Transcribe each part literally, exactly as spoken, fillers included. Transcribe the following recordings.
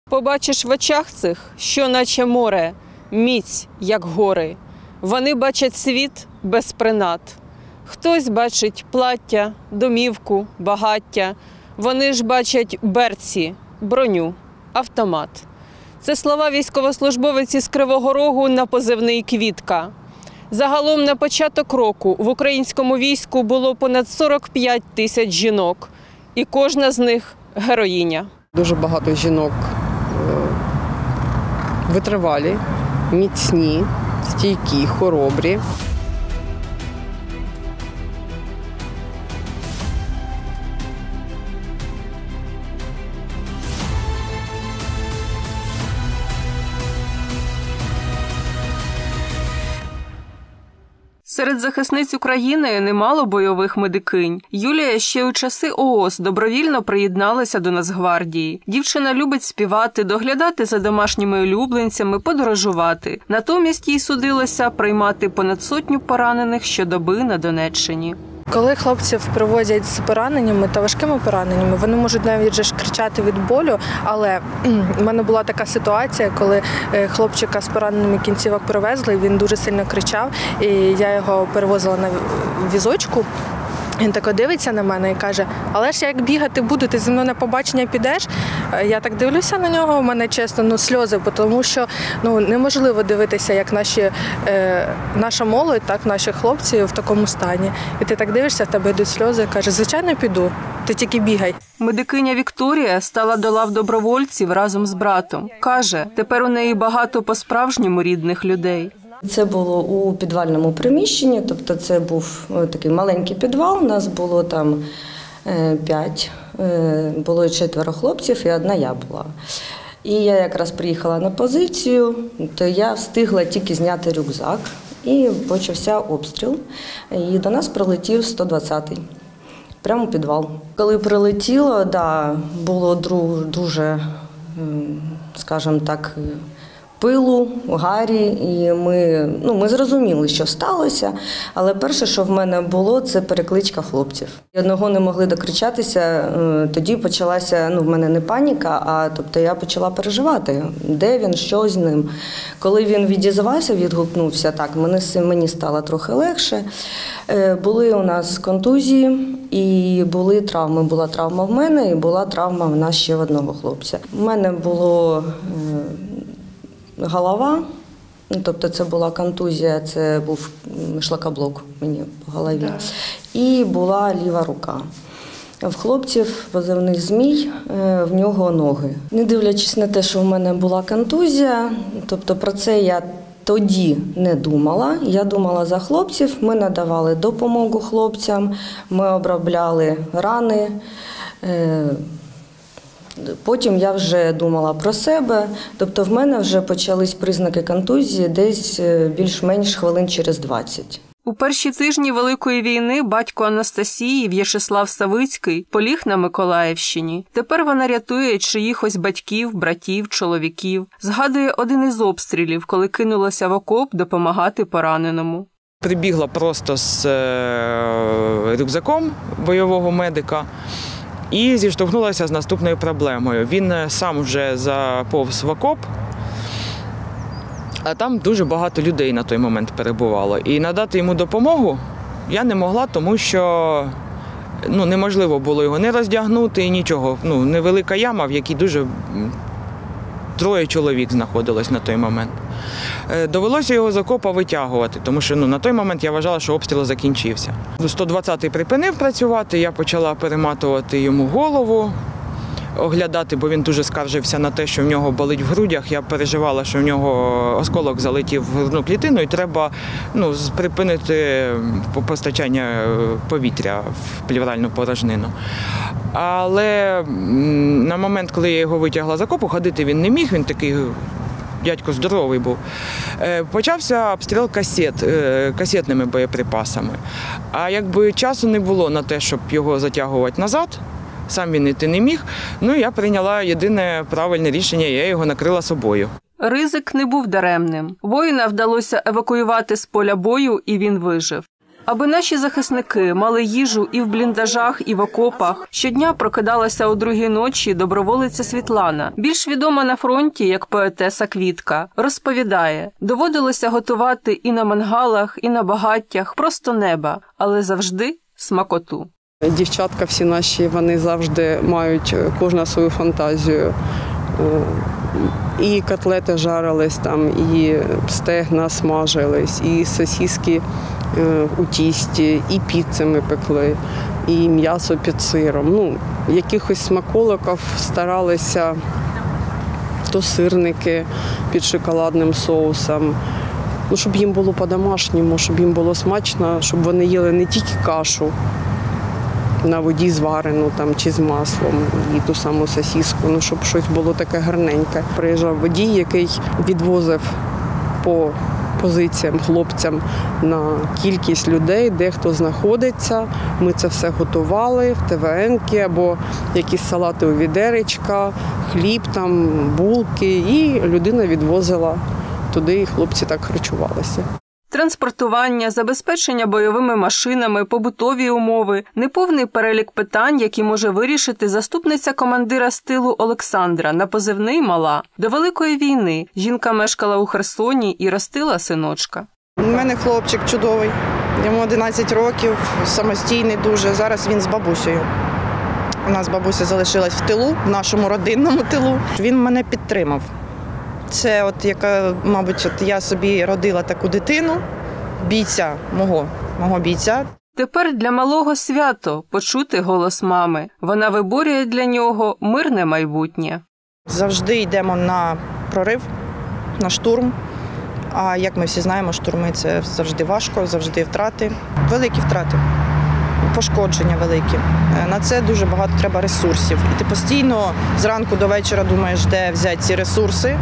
Побачиш в очах цих, що наче море, міць, як гори. Вони бачать світ без принад. Хтось бачить плаття, домівку, багаття. Вони ж бачать берці, броню, автомат. Це слова військовослужбовець із Кривого Рогу на позивний «Квітка». Загалом на початок року в українському війську було понад сорок п'ять тисяч жінок. І кожна з них – героїня. Дуже багато жінок витривалі, міцні, стійкі, хоробрі. Серед захисниць України немало бойових медикинь. Юлія ще у часи ООС добровільно приєдналася до Нацгвардії. Дівчина любить співати, доглядати за домашніми улюбленцями, подорожувати. Натомість їй судилося приймати понад сотню поранених щодоби на Донеччині. Коли хлопців привозять з пораненнями та важкими пораненнями, вони можуть навіть же ж кричати від болю, але в мене була така ситуація, коли хлопчика з пораненими кінцівок привезли, він дуже сильно кричав, і я його перевозила на візочку. Він так дивиться на мене і каже: але ж як бігати буду, ти зі мною на побачення підеш? Я так дивлюся на нього, у мене чесно ну, сльози, тому що ну, неможливо дивитися, як наші, е, наша молодь, так, наші хлопці в такому стані. І ти так дивишся, в тебе йдуть сльози, каже: звичайно піду, ти тільки бігай. Медикиня Вікторія стала до лав добровольців разом з братом. Каже, тепер у неї багато по-справжньому рідних людей. Це було у підвальному приміщенні, тобто це був такий маленький підвал, у нас було там п'ять, було четверо хлопців і одна я була. І я якраз приїхала на позицію, то я встигла тільки зняти рюкзак і почався обстріл. І до нас прилетів сто двадцятий, прямо у підвал. Коли прилетіло, да, було дуже, скажімо так, пилу, гарі, і ми, ну, ми зрозуміли, що сталося, але перше, що в мене було, це перекличка хлопців. Одного не могли докричатися, тоді почалася, ну, в мене не паніка, а тобто я почала переживати, де він, що з ним. Коли він відізвався, відгукнувся, так, мені, мені стало трохи легше. Були у нас контузії і були травми. Була травма в мене і була травма в нас ще в одного хлопця. У мене було голова, тобто це була контузія, це був шлакоблок мені по голові, і була ліва рука. В хлопців позивний «Змій», в нього ноги. Не дивлячись на те, що в мене була контузія, тобто про це я тоді не думала. Я думала за хлопців, ми надавали допомогу хлопцям, ми обробляли рани. Потім я вже думала про себе, тобто в мене вже почались признаки контузії десь більш-менш хвилин через двадцять. У перші тижні Великої війни батько Анастасії, В'ячеслав Савицький, поліг на Миколаївщині. Тепер вона рятує чиїхось батьків, братів, чоловіків. Згадує один із обстрілів, коли кинулася в окоп допомагати пораненому. Прибігла просто з рюкзаком бойового медика і зіштовхнулася з наступною проблемою. Він сам вже заповз в окоп, а там дуже багато людей на той момент перебувало. І надати йому допомогу я не могла, тому що ну, неможливо було його не роздягнути і нічого. Ну, невелика яма, в якій дуже троє чоловік знаходилось на той момент. Довелося його з окопа витягувати, тому що ну, на той момент я вважала, що обстріл закінчився. сто двадцятий припинив працювати, я почала перематувати йому голову, оглядати, бо він дуже скаржився на те, що в нього болить в грудях. Я переживала, що в нього осколок залетів в грудну клітину і треба ну, припинити постачання повітря в плевральну порожнину. Але на момент, коли я його витягла з окопу, ходити він не міг, він такий дядько здоровий був. Почався обстріл касет, касетними боєприпасами. А якби часу не було на те, щоб його затягувати назад, сам він йти не міг, ну я прийняла єдине правильне рішення, я його накрила собою. Ризик не був даремним. Воїна вдалося евакуювати з поля бою, і він вижив. Аби наші захисники мали їжу і в бліндажах, і в окопах, щодня прокидалася о другій ночі доброволиця Світлана, більш відома на фронті як поетеса Квітка. Розповідає, доводилося готувати і на мангалах, і на багаттях, просто неба, але завжди смакоту. Дівчатка всі наші, вони завжди мають кожна свою фантазію. І котлети жарились там, і стегна смажились, і сосиски у тісті, і піци ми пекли, і м'ясо під сиром. Ну, якихось смаколиків старалися, то сирники під шоколадним соусом. Ну, щоб їм було по-домашньому, щоб їм було смачно, щоб вони їли не тільки кашу на воді зварену там, чи з маслом, і ту саму сосиску, ну, щоб щось було таке гарненьке. Приїжджав водій, який відвозив по позиціям хлопцям на кількість людей, де хто знаходиться. Ми це все готували в те ве енки або якісь салати у відеречка, хліб, там, булки, і людина відвозила туди, і хлопці так харчувалися. Транспортування, забезпечення бойовими машинами, побутові умови – неповний перелік питань, які може вирішити заступниця командира з тилу Олександра на позивний «Мала». До Великої війни жінка мешкала у Херсоні і ростила синочка. У мене хлопчик чудовий, йому одинадцять років, самостійний дуже, зараз він з бабусею. У нас бабуся залишилась в тилу, в нашому родинному тилу. Він мене підтримав. Це от яка, мабуть, от я собі родила таку дитину, бійця, мого, мого бійця. Тепер для малого свято почути голос мами. Вона виборює для нього мирне майбутнє. Завжди йдемо на прорив, на штурм. А як ми всі знаємо, штурми – це завжди важко, завжди втрати. Великі втрати, пошкодження великі. На це дуже багато треба ресурсів. І ти постійно зранку до вечора думаєш, де взяти ці ресурси,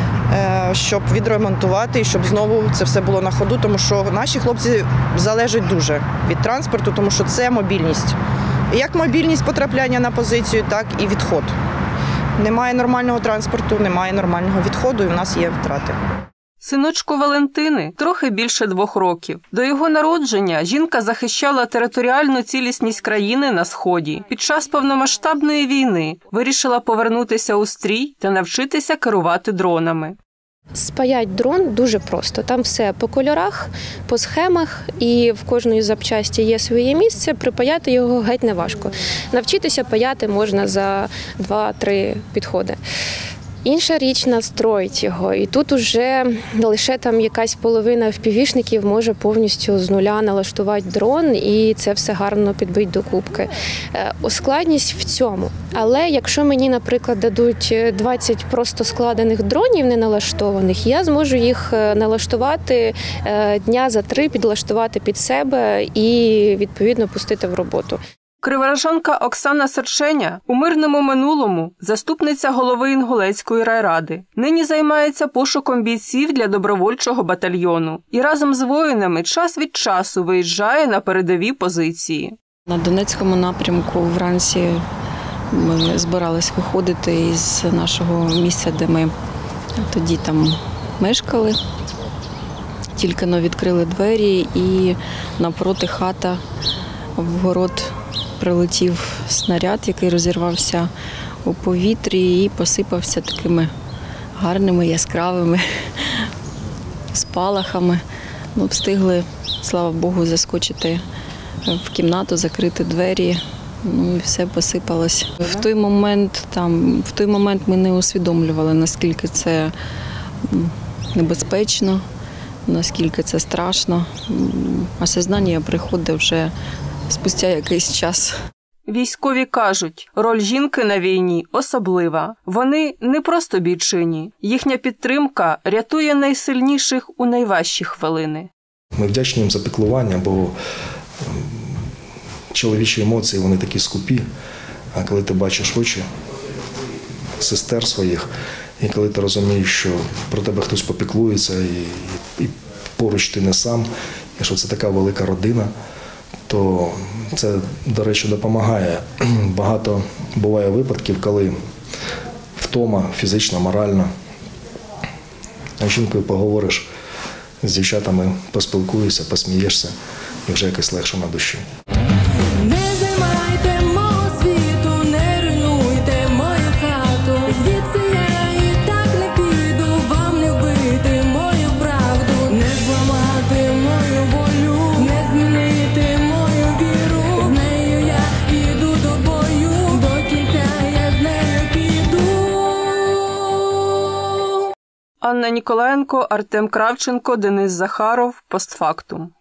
щоб відремонтувати і щоб знову це все було на ходу, тому що наші хлопці залежать дуже від транспорту, тому що це мобільність. Як мобільність потрапляння на позицію, так і відход. Немає нормального транспорту, немає нормального відходу, і в нас є втрати. Синочку Валентини трохи більше двох років. До його народження жінка захищала територіальну цілісність країни на Сході. Під час повномасштабної війни вирішила повернутися у стрій та навчитися керувати дронами. Спаять дрон дуже просто. Там все по кольорах, по схемах, і в кожної запчасті є своє місце, припаяти його геть не важко. Навчитися паяти можна за два-три підходи. Інша річ – настроїть його, і тут уже лише там якась половина впівішників може повністю з нуля налаштувати дрон, і це все гарно підбить до кубки. Складність в цьому. Але якщо мені, наприклад, дадуть двадцять просто складених дронів неналаштованих, я зможу їх налаштувати дня за три, підлаштувати під себе і, відповідно, пустити в роботу. Криворожанка Оксана Серченя у мирному минулому заступниця голови Інгулецької райради. Нині займається пошуком бійців для добровольчого батальйону і разом з воїнами час від часу виїжджає на передові позиції. На Донецькому напрямку вранці ми збирались виходити із нашого місця, де ми тоді там мешкали. Тільки но відкрили двері і навпроти хата в город прилетів снаряд, який розірвався у повітрі і посипався такими гарними, яскравими спалахами. Ну, встигли, слава Богу, заскочити в кімнату, закрити двері, ну і все посипалось. В той момент, там, в той момент ми не усвідомлювали, наскільки це небезпечно, наскільки це страшно. Осознання приходить вже спустя якийсь час. Військові кажуть, роль жінки на війні особлива. Вони не просто бійчині. Їхня підтримка рятує найсильніших у найважчі хвилини. Ми вдячні їм за піклування, бо чоловічі емоції, вони такі скупі. А коли ти бачиш очі сестер своїх, і коли ти розумієш, що про тебе хтось попіклується, і, і поруч ти не сам, і що це така велика родина, то це, до речі, допомагає. Багато буває випадків, коли втома фізична, моральна. А з жінкою поговориш, з дівчатами поспілкуєшся, посмієшся, і вже якось легше на душі. Не займайте мого світу, не руйнуйте мою хату. Звідси я і так не піду, вам не вбити мою правду, не зламати мою волю, не змінити мою віру. З нею я іду до бою, до кінця я з нею піду. Анна Ніколаєнко, Артем Кравченко, Денис Захаров. Постфактум.